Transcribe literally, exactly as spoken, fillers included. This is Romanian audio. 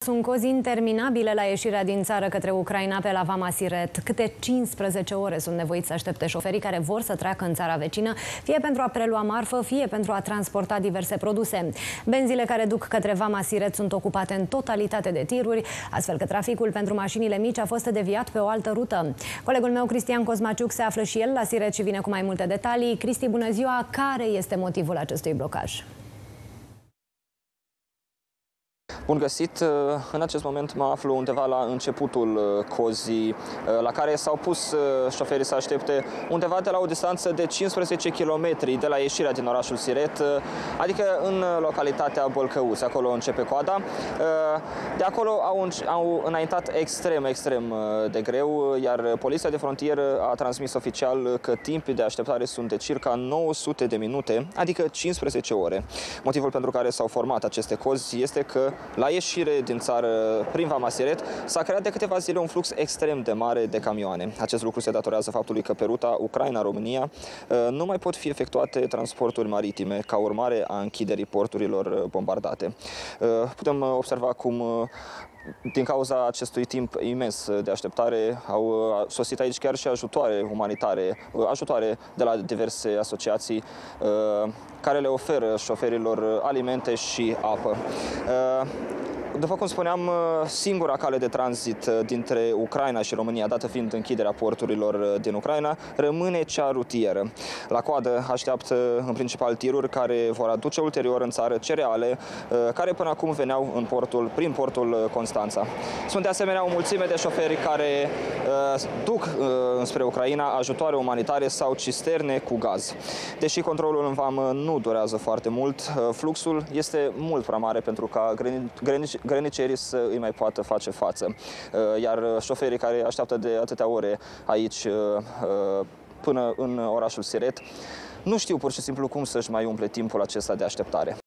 Sunt cozi interminabile la ieșirea din țară către Ucraina pe la Vama Siret. Câte cincisprezece ore sunt nevoiți să aștepte șoferii care vor să treacă în țara vecină, fie pentru a prelua marfă, fie pentru a transporta diverse produse. Benzile care duc către Vama Siret sunt ocupate în totalitate de tiruri, astfel că traficul pentru mașinile mici a fost deviat pe o altă rută. Colegul meu, Cristian Cosmaciuc, se află și el la Siret și vine cu mai multe detalii. Cristi, bună ziua! Care este motivul acestui blocaj? Bun găsit! În acest moment mă aflu undeva la începutul cozii, la care s-au pus șoferii să aștepte undeva de la o distanță de cincisprezece kilometri de la ieșirea din orașul Siret, adică în localitatea Bălcăuți. Acolo începe coada. De acolo au, au înaintat extrem, extrem de greu, iar Poliția de Frontieră a transmis oficial că timpii de așteptare sunt de circa nouă sute de minute, adică cincisprezece ore. Motivul pentru care s-au format aceste cozi este că la ieșire din țară prin Vama Siret s-a creat de câteva zile un flux extrem de mare de camioane. Acest lucru se datorează faptului că pe ruta Ucraina-România nu mai pot fi efectuate transporturi maritime ca urmare a închiderii porturilor bombardate. Putem observa cum din cauza acestui timp imens de așteptare au sosit aici chiar și ajutoare umanitare, ajutoare de la diverse asociații care le oferă șoferilor alimente și apă. După cum spuneam, singura cale de tranzit dintre Ucraina și România, dată fiind închiderea porturilor din Ucraina, rămâne cea rutieră. La coadă așteaptă în principal tiruri care vor aduce ulterior în țară cereale, care până acum veneau în portul, prin portul Constanța. Sunt de asemenea o mulțime de șoferi care uh, duc uh, înspre Ucraina ajutoare umanitare sau cisterne cu gaz. Deși controlul în vamă nu durează foarte mult, uh, fluxul este mult prea mare pentru ca grenici grănicerii să îi mai poată face față. Iar șoferii care așteaptă de atâtea ore aici până în orașul Siret nu știu pur și simplu cum să-și mai umple timpul acesta de așteptare.